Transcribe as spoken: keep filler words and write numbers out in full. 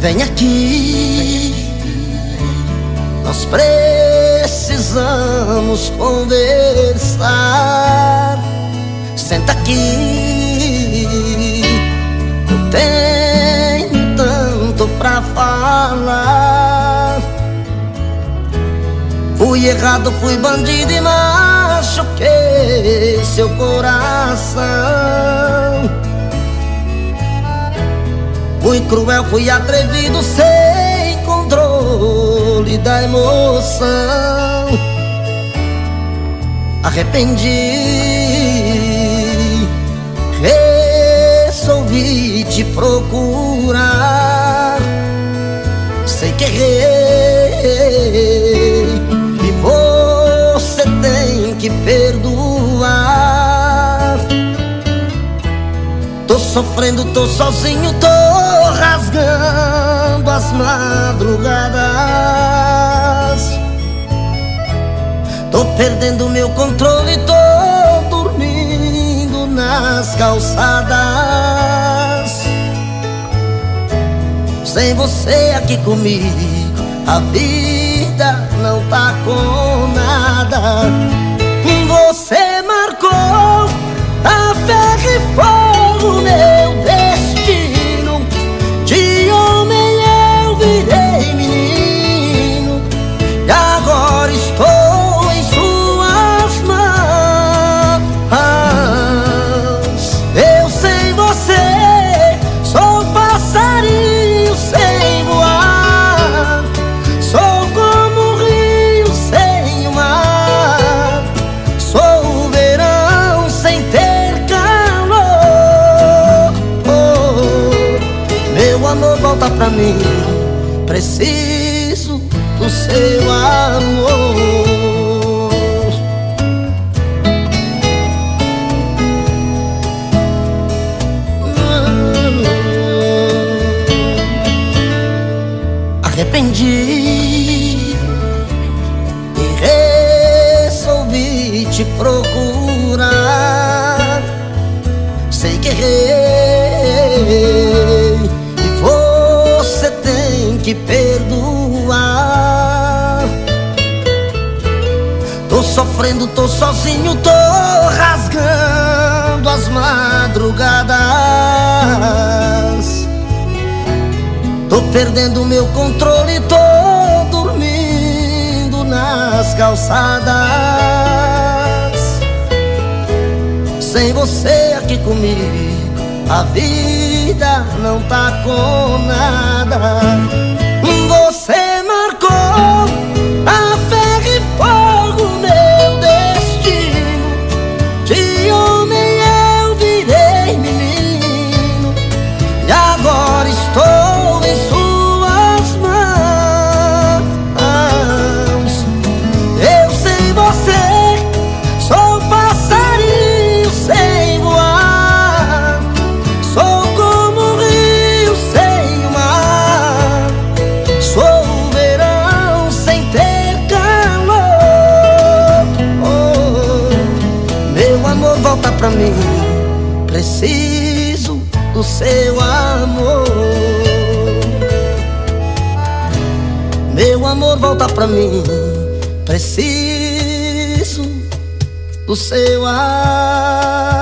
Vem aqui, nós precisamos conversar. Senta aqui, eu tenho tanto pra falar. Fui errado, fui bandido e machuquei seu coração. Fui cruel, fui atrevido, sem controle da emoção. Arrependi, resolvi te procurar. Sei que errei e você tem que perdoar. Tô sofrendo, tô sozinho, tô rasgando as madrugadas. Tô perdendo meu controle, tô dormindo nas calçadas. Sem você aqui comigo, a vida não tá com nada. Você marcou a ferro e fogo meu destino. De homem eu virei menino e agora estou em suas mãos. Eu sem você sou passarinho sem voar. Sou como um rio sem o mar. Sou o verão sem ter calor. Oh, meu amor, volta pra mim. Preciso do seu amor. Arrependi e resolvi te procurar. Sei que errei e você tem que perdoar. Tô sofrendo, tô sozinho, tô rasgando as madrugadas. Tô perdendo meu controle, tô dormindo nas calçadas. Sem você aqui comigo, a vida não tá com nada. Você marcou a ferro e fogo meu destino. De homem eu virei menino e agora estou em suas mãos. Eu sem você sou passarinho sem voar. Sou como um rio sem o mar. Sou o verão sem ter calor. Oh, meu amor, volta pra mim. Preciso do seu amor. Meu amor, volta pra mim. Preciso do seu amor.